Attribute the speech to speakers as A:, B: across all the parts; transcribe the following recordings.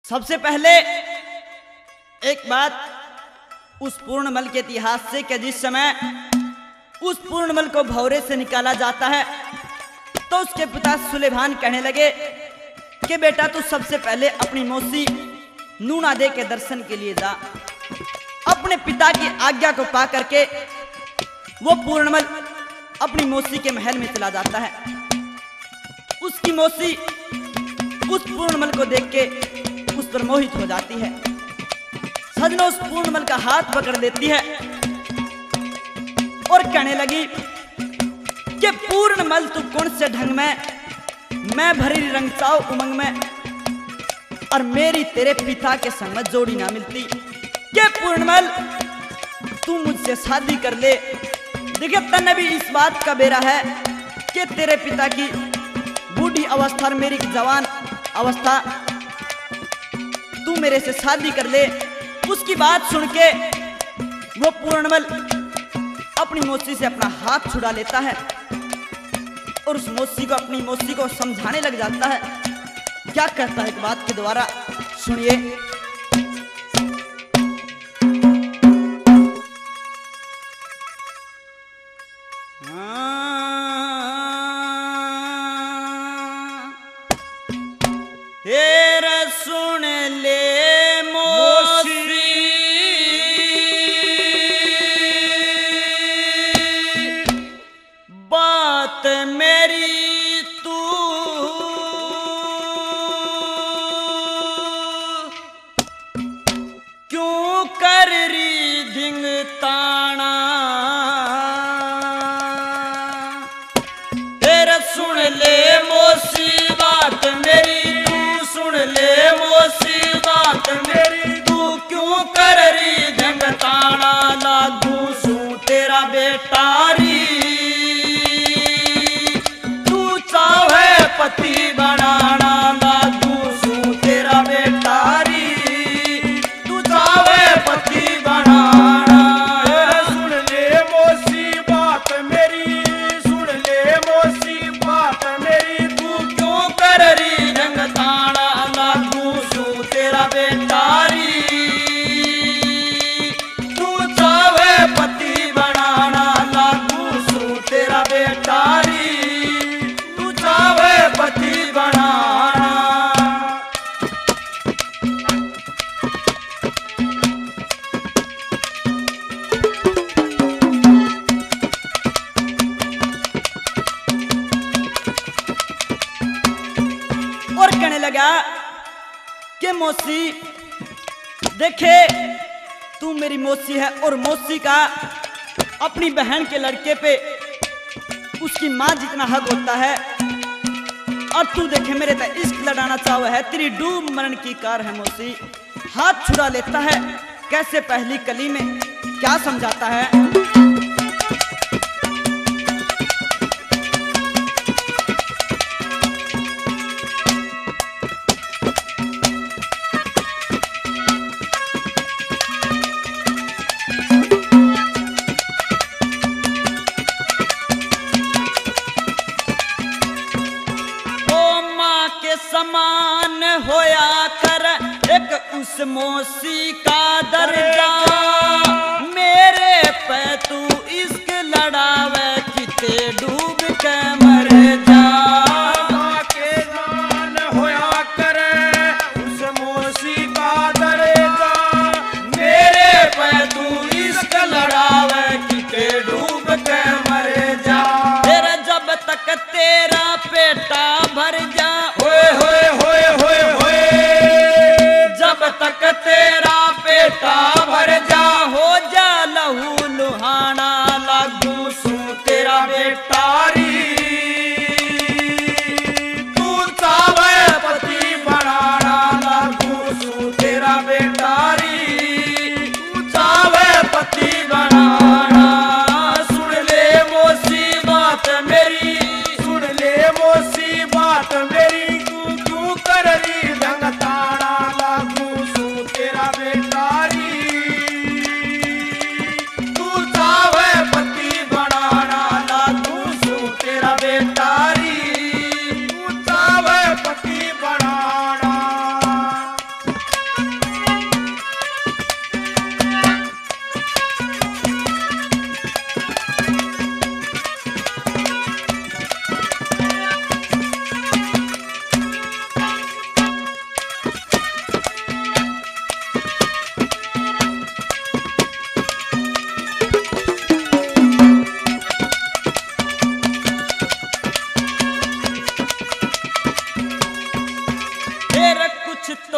A: सबसे पहले एक बात उस पूर्णमल के इतिहास से कि जिस समय उस पूर्णमल को भौरे से निकाला जाता है तो उसके पिता सुलेमान कहने लगे कि बेटा तू सबसे पहले अपनी मौसी नूना दे के दर्शन के लिए जा। अपने पिता की आज्ञा को पा करके वो पूर्णमल अपनी मौसी के महल में चला जाता है। उसकी मौसी उस पूर्णमल को देख के उस पर मोहित हो जाती है। सजना उस पूर्णमल का हाथ पकड़ लेती है और कहने लगी कि पूर्णमल तू कौन से ढंग में, मैं भरी रंगसाओ उमंग में और मेरी तेरे पिता के संग जोड़ी ना मिलती कि पूर्णमल तू मुझसे शादी कर ले। देखिए तन्ने भी इस बात का बेरा है कि तेरे पिता की बूढ़ी अवस्था और मेरी जवान अवस्था, तू मेरे से शादी कर ले। उसकी बात सुन के वो पूर्णमल अपनी मौसी से अपना हाथ छुड़ा लेता है और उस मौसी को अपनी मौसी को समझाने लग जाता है। क्या कहता है एक बात के द्वारा सुनिए। तेरा सुन ले मौसी बात मेरी तू क्यों कर रही धिंग ताना। तेरा सुन ले मौसी बात मेरी, सुन ले मौसी बात मेरी, तू क्यों कर रही धिंग ताना। लागू सू तेरा बेटारी, तू चाहे पति बनाना। लागू सू तेरा बेटारी, तू चाहे पति बनाना।
B: सुन ले मौसी बात मेरी, सुन ले मौसी बात मेरी,
A: तू क्यों कर रही ढंग ताना। लागू सू तेरा बेटारी, तू चाहे पति बनाना। लागू सू तेरा बेटारी, तू चाहे पति बनाना। और कहने लगा कि मौसी देखे तू मेरी मौसी है और मौसी का अपनी बहन के लड़के पे उसकी माँ जितना हक होता है। और तू देखे मेरे तक इश्क लड़ाना चाहे है, तेरी डूब मरण की कार है। मौसी हाथ छुड़ा लेता है, कैसे पहली कली में क्या समझाता है। समान होया कर एक उस मौसी का दर्जा, मेरे पे तू इश्क लड़ावे किते डूब के मर जा।
B: के मान होया कर उस मौसी का दर्जा,
A: मेरे पे तू इश्क लड़ावे किते डूब के मर जा। तेरा जब तक तेरा पेटा भर जा, जब तक तेरा पेटा भर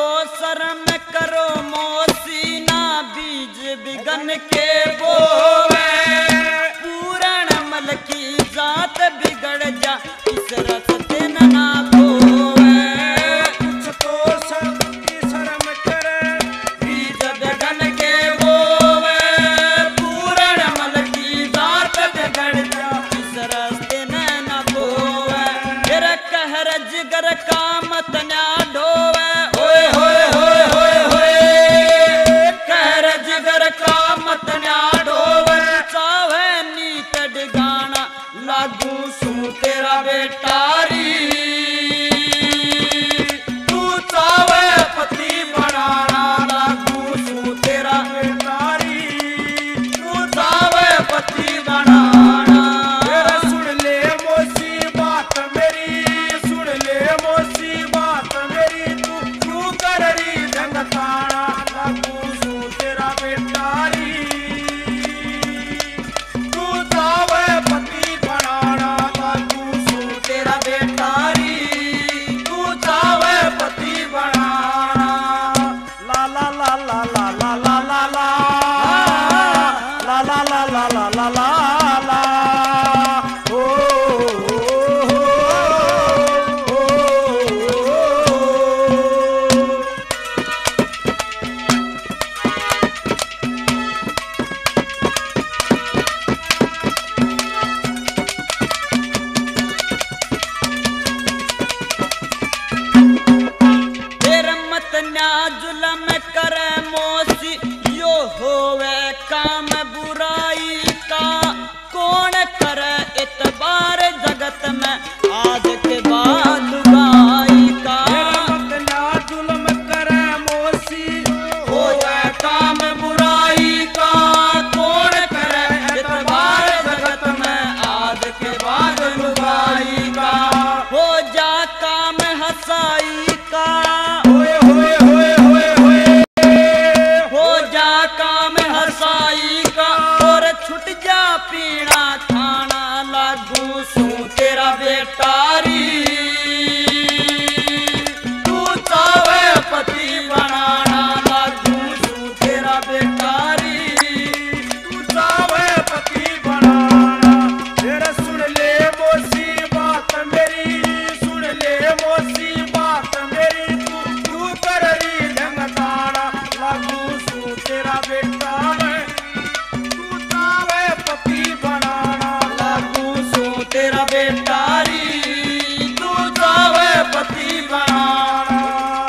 A: शर्म करो मोसी ना बीज बिगन के बोवे पूरण मल की जात बिगड़ जा इस रस्ते ना बोवे
B: कुछ तो सबकी शर्म करे
A: बीज बिगन के बोवे पूरण मल की जात बिगड़ जा इस रस्ते ना बोवे फिर कहर जिगर का मत ना ढोवे ओए होए होए होए होए कहर जिगर का मत ना ढोवे चावे नीत डिगाना लागू सू तेरा बेटारी तू चावे पति बनाना लागू सू तेरा
B: बेटारी
A: तू चावे पति बनाना
B: तेरा सुन ले मोसी बात मेरी सुन ले मोसी बात मेरी तू कर रही ढंग ताना लागू सू तेरा बेटारी तू जावे पति बनाना लागू सू
A: तेरा बेटारी तू चावे पति बनाना
B: ला ला ला ला ला ला ला ला ला ला ला ला ला ला ला ला ला ओ
A: तेरा मत न्या जुलम कर मोसी यो होवे काम बुराई का कौन कर इतबार जगत में आज के बाद लुगाई का
B: मत ना जुल्म करे मोसी
A: होवे काम बुराई का कौन कर इतबार जगत में आज के बाद लुगाई का हो जा काम हसाई का
B: होए होए होए होए होए
A: हो जा काम हसाई का और छुट जा पीड़ा खाना लागू सू तेरा बेटारी तू चावे पति बनाना लागू सू तेरा बेटारी
B: तू जावे पति बनाना तेरा सुन ले मोसी बात मेरी सुन ले मोसी बात मेरी तू कर रही ढंग ताना लागू सू तेरा बेटा तू जावे पति बनाना
A: लागू सू तेरा बेटारी तू चावे पति बनाना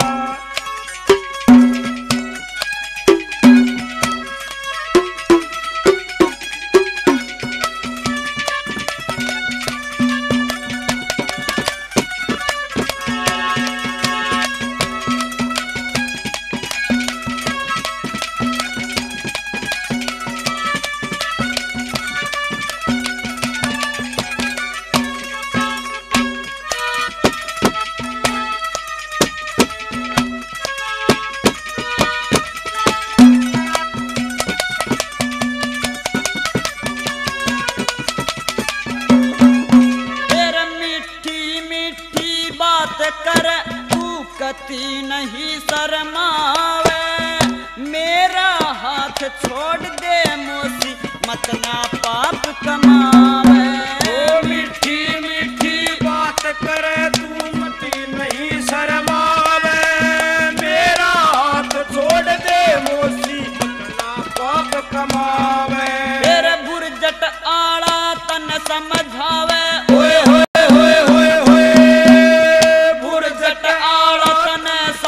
A: तेरा मीठी मीठी बात कर तू कति नहीं शर्मावे मेरा हाथ छोड़ दे मोसी मत ना पाप कमावे
B: ओ मीठी मीठी बात करे तू मती नहीं शर्मावे मेरा हाथ छोड़ दे मोसी अपना पाप कमावे
A: तेरे बुरजट आड़ा तन समझावे
B: ओए होए होए होए होए
A: बुरजट आड़ा तन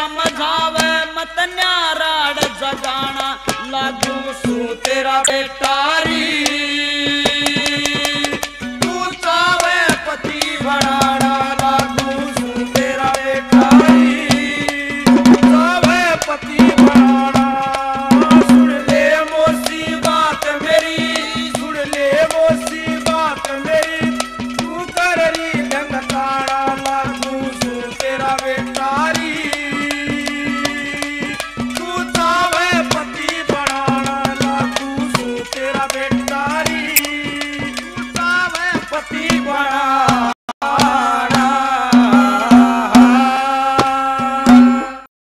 A: समझावे मत न्याराड़ जगाना लागू सू तेरा बेटा